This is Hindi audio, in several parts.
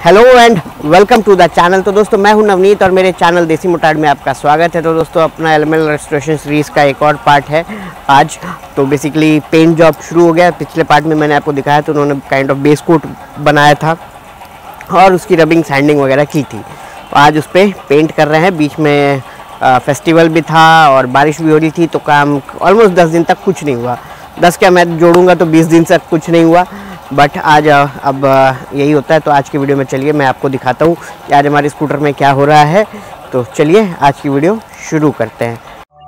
Hello and welcome to the channel. तो दोस्तों मैं हूं नवनीत और मेरे चैनल देसी मोटाड में आपका स्वागत है। तो दोस्तों अपना एलएमएल रेस्टोरेशन सीरीज़ का एक और पार्ट है आज। तो बेसिकली पेंट जॉब शुरू हो गया। पिछले पार्ट में मैंने आपको दिखाया, तो उन्होंने काइंड ऑफ बेस कोट बनाया था और उसकी रबिंग सैंडिंग वगैरह की थी। तो आज उस पर पेंट कर रहे हैं। बीच में फेस्टिवल भी था और बारिश भी हो रही थी, तो काम ऑलमोस्ट 10 दिन तक कुछ नहीं हुआ। 10 क्या मैं जोड़ूंगा तो 20 दिन तक कुछ नहीं हुआ। बट आज अब यही होता है। तो आज की वीडियो में चलिए मैं आपको दिखाता हूँ कि आज हमारे स्कूटर में क्या हो रहा है। तो चलिए आज की वीडियो शुरू करते हैं।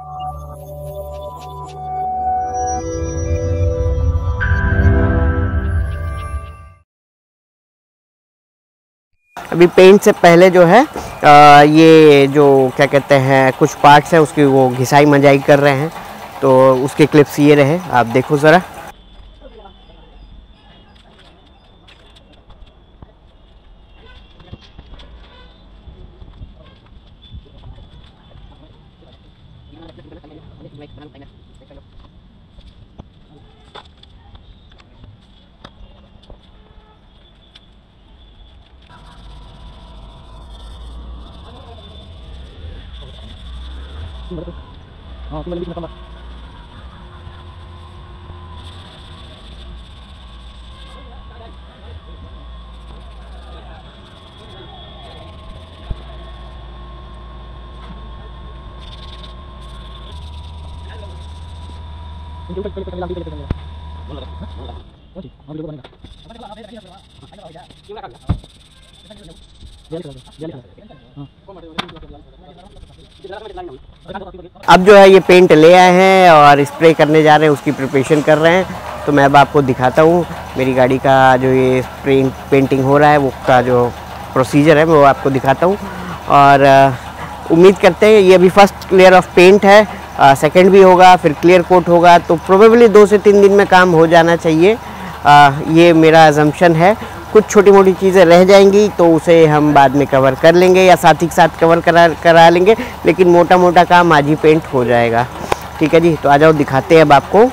अभी पेंट से पहले जो है ये जो क्या कहते हैं कुछ पार्ट्स हैं उसकी वो घिसाई मंजाई कर रहे हैं। तो उसके क्लिप्स ये रहे, आप देखो ज़रा। अब जो है ये पेंट ले आए हैं और स्प्रे करने जा रहे हैं, उसकी प्रिपरेशन कर रहे हैं। तो मैं अब आपको दिखाता हूँ मेरी गाड़ी का जो ये पेंटिंग हो रहा है वो का जो प्रोसीजर है वो आपको दिखाता हूँ। और उम्मीद करते हैं, ये अभी फर्स्ट लेयर ऑफ पेंट है, सेकंड भी होगा, फिर क्लियर कोट होगा। तो प्रोबेबली 2 से 3 दिन में काम हो जाना चाहिए। ये मेरा अजम्पशन है। कुछ छोटी मोटी चीज़ें रह जाएंगी तो उसे हम बाद में कवर कर लेंगे या साथ ही साथ कवर करा लेंगे, लेकिन मोटा मोटा काम आज ही पेंट हो जाएगा। ठीक है जी, तो आ जाओ दिखाते हैं अब आपको।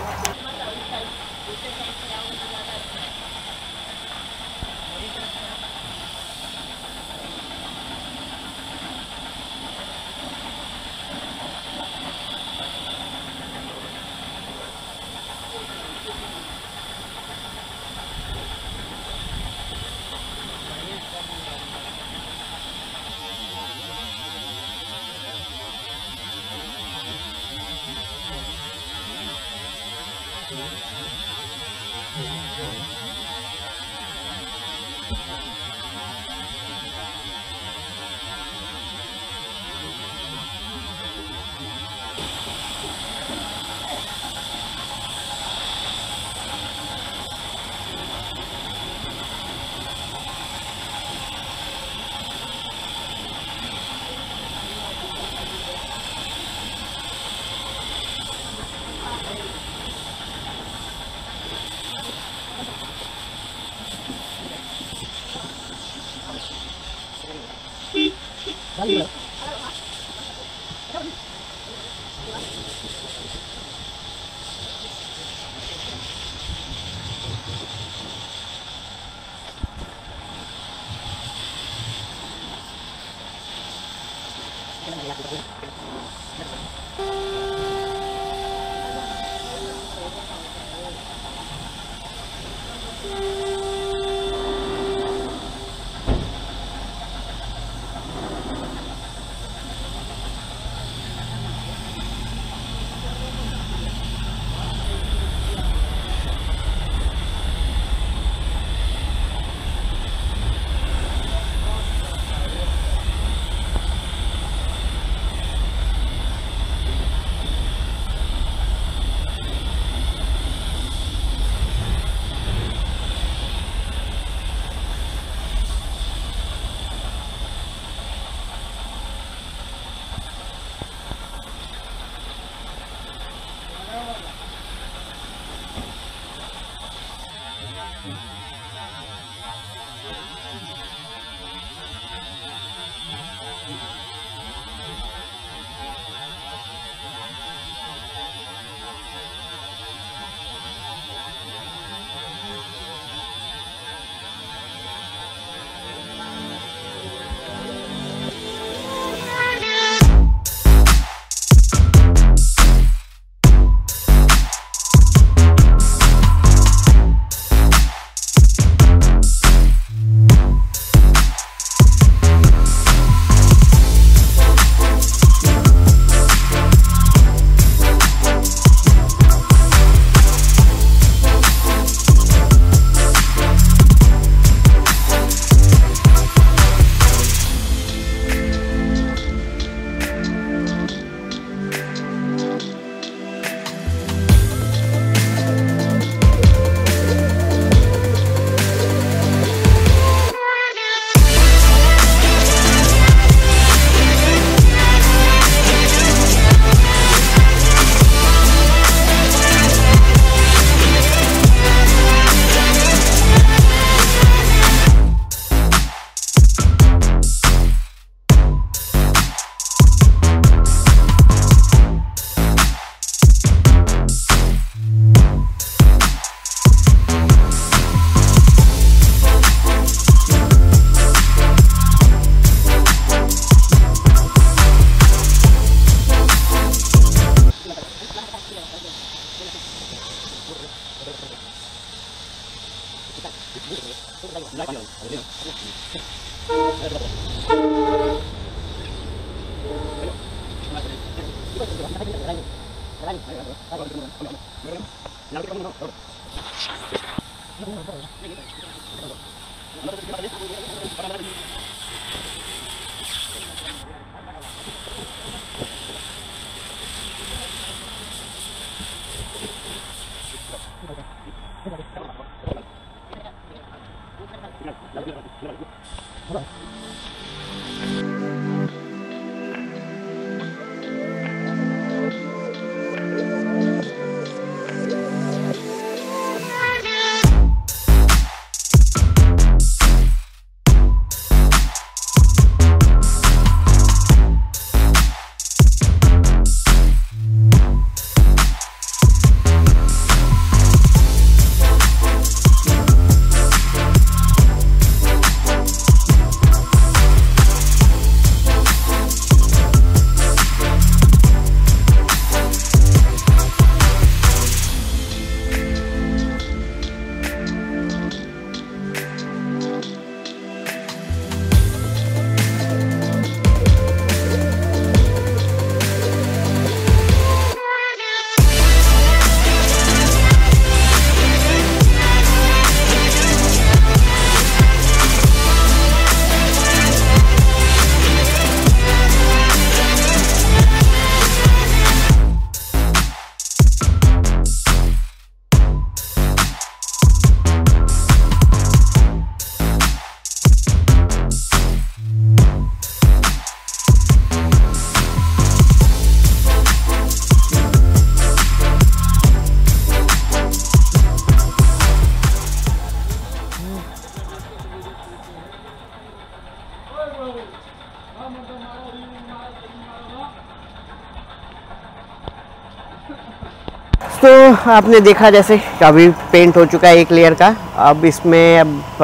तो आपने देखा जैसे अभी पेंट हो चुका है एक लेयर का। अब इसमें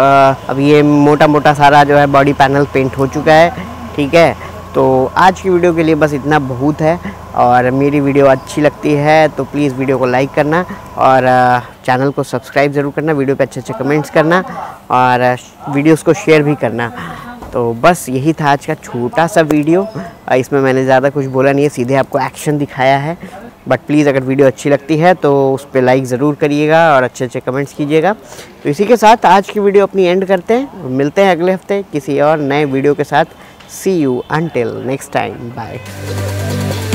अब ये मोटा मोटा सारा जो है बॉडी पैनल पेंट हो चुका है, ठीक है। तो आज की वीडियो के लिए बस इतना बहुत है, और मेरी वीडियो अच्छी लगती है तो प्लीज़ वीडियो को लाइक करना और चैनल को सब्सक्राइब ज़रूर करना, वीडियो पे अच्छे अच्छे कमेंट्स करना और वीडियोस को शेयर भी करना। तो बस यही था आज का छोटा सा वीडियो। इसमें मैंने ज़्यादा कुछ बोला नहीं है, सीधे आपको एक्शन दिखाया है। बट प्लीज़ अगर वीडियो अच्छी लगती है तो उस पर लाइक ज़रूर करिएगा और अच्छे अच्छे कमेंट्स कीजिएगा। तो इसी के साथ आज की वीडियो अपनी एंड करते हैं। मिलते हैं अगले हफ्ते किसी और नए वीडियो के साथ। See you until next time, bye.